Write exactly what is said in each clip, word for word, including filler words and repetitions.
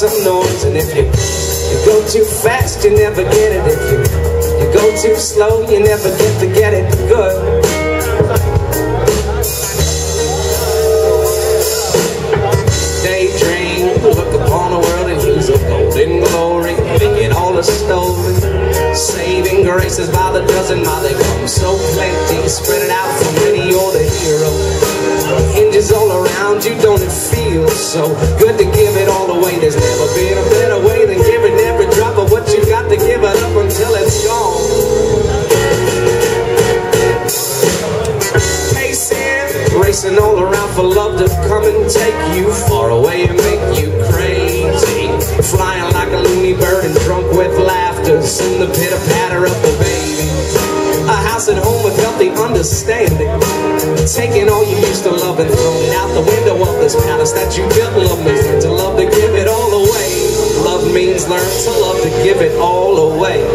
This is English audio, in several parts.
some noise. And if you, you go too fast, you never get it. If you, you go too slow, you never get to get it good. Daydream, look upon the world and use a golden glory, thinking all is stolen. Saving graces by the dozen, while they come so plenty, spread it out for many, you're the hero. Hinges all around you, don't it feel so good to give it all away? There's never been a better way than giving every drop of what you got to give it up until it's gone. Pacing, racing all around for love to come and take you far away and make you crazy. Flying like a loony bird and drunk with laughter, soon the pitter-patter of the baby. A house at home with healthy understanding, taking all you used to love and throwing it out the window of this palace that you built. Love means learn to love to give it all away. Love means learn to love to give it all away.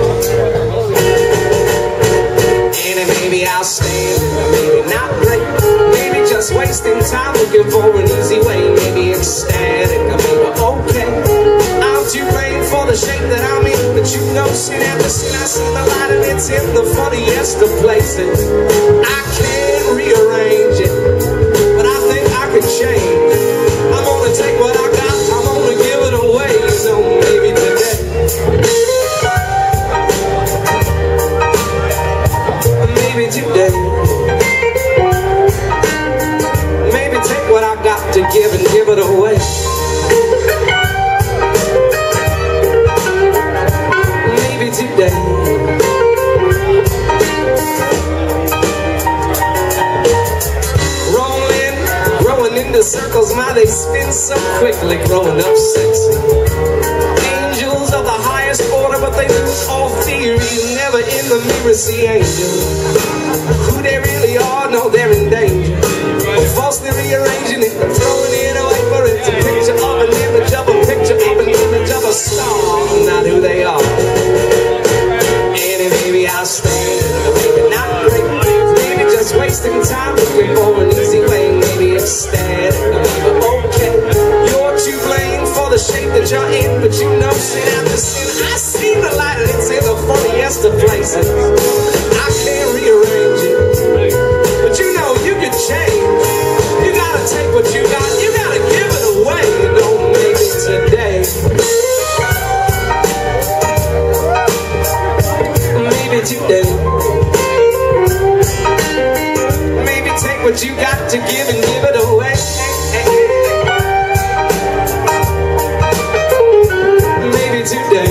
And maybe I'll stand, maybe not great, maybe just wasting time looking for an easy way. Maybe it's static, maybe okay. I'm too lame for the shape that I'm in, but you know, sin after sin, I see the light and it's in the funniest of places. I can't rearrange it, but I think I can change. I'm gonna take what I got, I'm gonna give it away. So maybe today, maybe today, maybe take what I got to give and give it away. Maybe today. Rolling, growing into circles, my they spin so quickly, growing up sexy. Angels of the highest order, but they lose all theory. Never in the mirror see angels. Who they really are, no, they're in danger. But falsely rearranging it, throwing it away for it's a picture of an image of a picture of an image of a star, not who they are. And maybe I'll stand, maybe not great, maybe just wasting time looking for an easy way. Maybe it's static, maybe okay. You're to blame for the shape that you're in, but you know sin after sin, I see the light and it's in the funniest of places. I can't rearrange it, but you know you can change. You gotta take what you got, you gotta give it away. You know, maybe today, maybe today, maybe take what you got to give and give it away. Maybe today.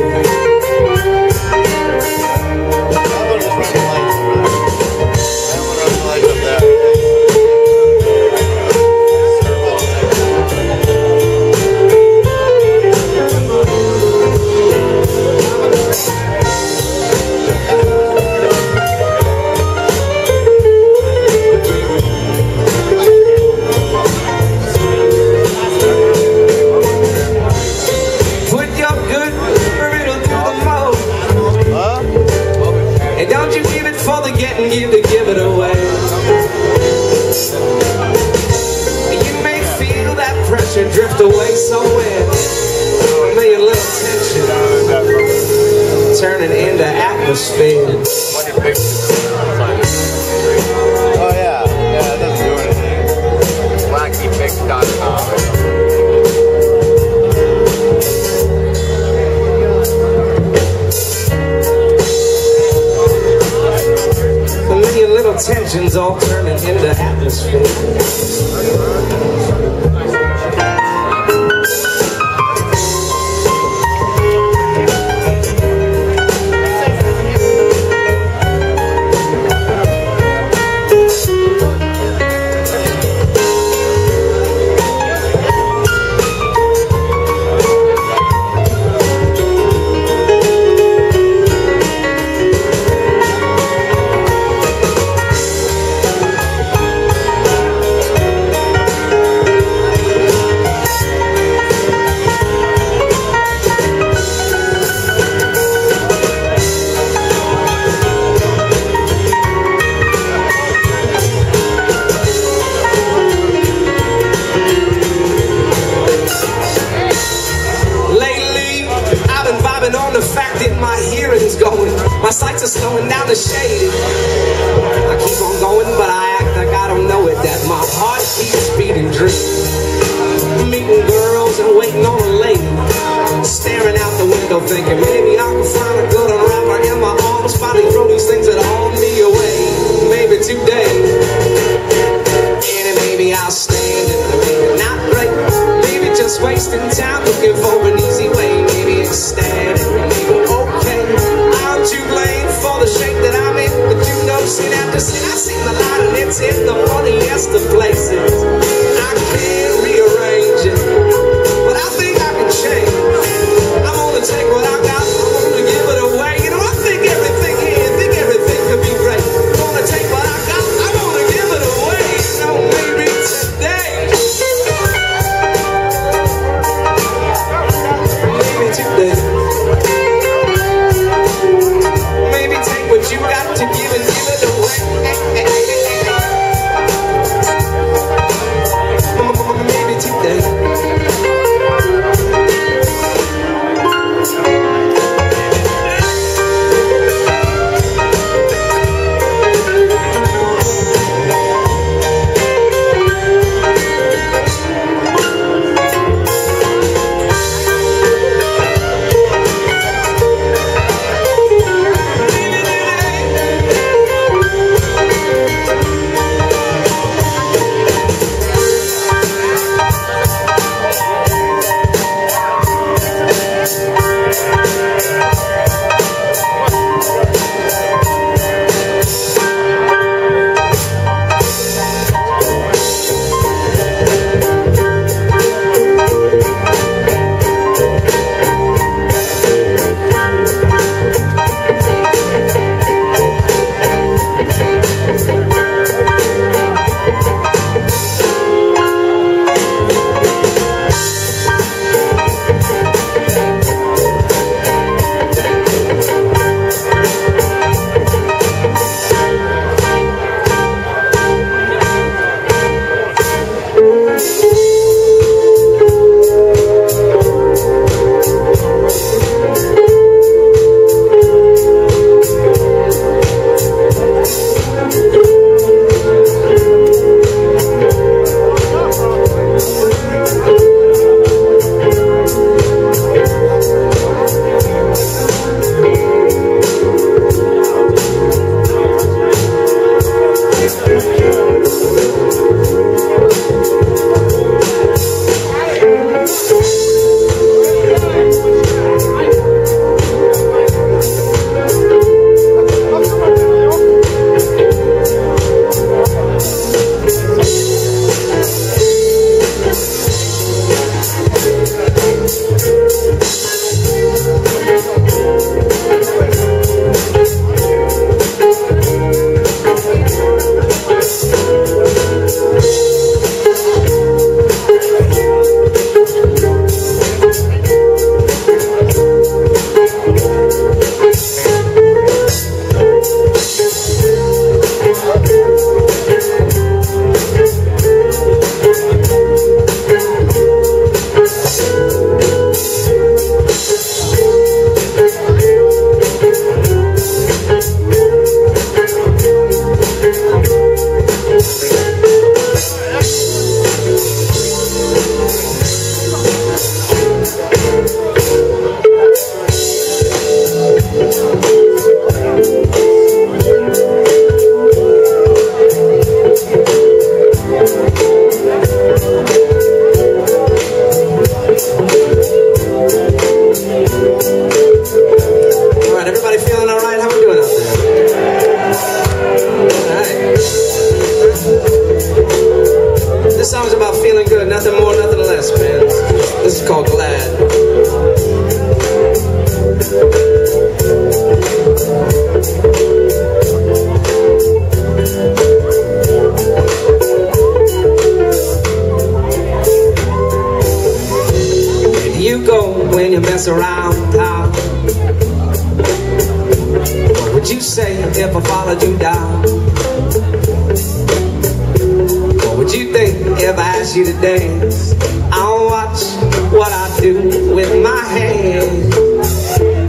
Give to give it away. You may feel that pressure drift away somewhere. May a little tension turning into atmosphere. Oh yeah, yeah, that doesn't do anything. Wacky Pix dot com. Little tensions all turning into atmosphere. Vibing on the fact that my hearing's going, my sights are slowing down the shade. I keep on going, but I act like I don't know it, that my heart keeps beating dream. Meeting girls and waiting on a lady, staring out the window thinking maybe I can find a good unwrapper in my arms, finally throw these things that haul me away. Maybe today, and maybe I'll stand and maybe not break, maybe just wasting time looking for an easy way. Maybe ecstatic, maybe okay. I'm to blame for the shape that I'm in, but you know, sin after sin I seen a lot and it's in the funniest of places. I can't rearrange it, but I think I can change. I'm gonna take what I got, I'm gonna give it away. You know, I think everything here, I think everything could be great. I'm gonna take what I got, I'm gonna give it away. You know, maybe today, maybe today, maybe take what you got to give and give it away. Maybe today. when you mess around town? What would you say if I followed you down? What would you think if I asked you to dance? I'll watch what I do with my hands.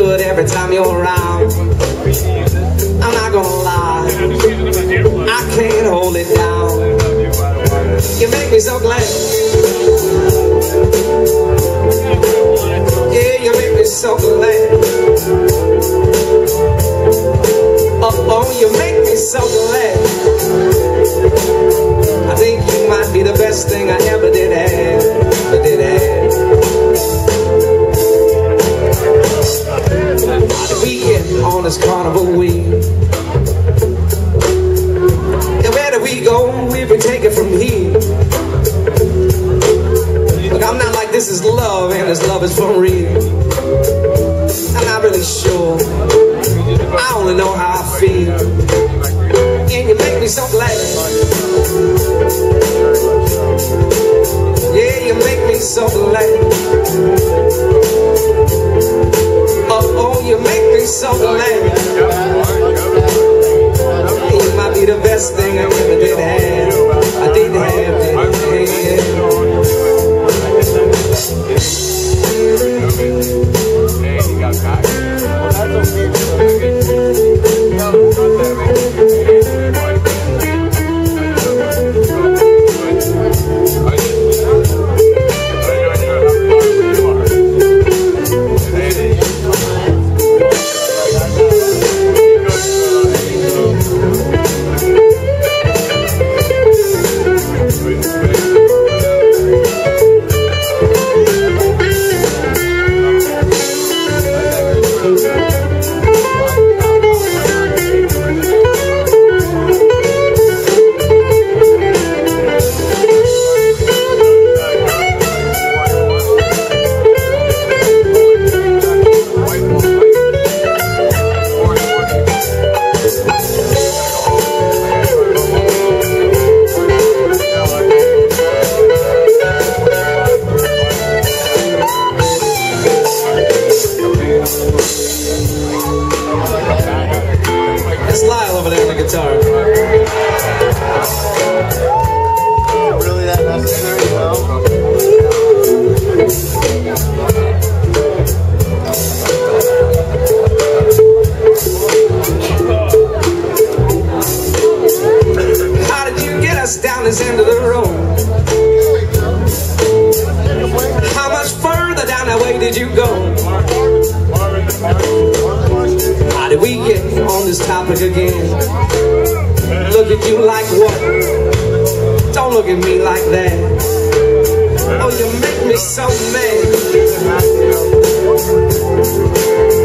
good every time you're around. I'm not gonna lie, I can't hold it down. You make me so glad. Yeah, you make me so glad. Oh, oh, you make me so glad. I think you might be the best thing I ever did have, ever did have. How did we get on this carnival wheel? And where do we go if we take it from here? Look, I'm not like this is love and this love is for real. I'm not really sure, I only know how I feel. And you make me so glad. Yeah, you make me so glad. Oh, oh, you make me so glad. You might be the best thing I ever did have. I did have, did have. Hey, you got back. That's okay. That's Lyle over there on the guitar. Really that necessary, though? How did you get us down this end of the road? How much further down that way did you go? How did we get on this topic again? Look at you like what? Don't look at me like that. Oh, you make me so mad.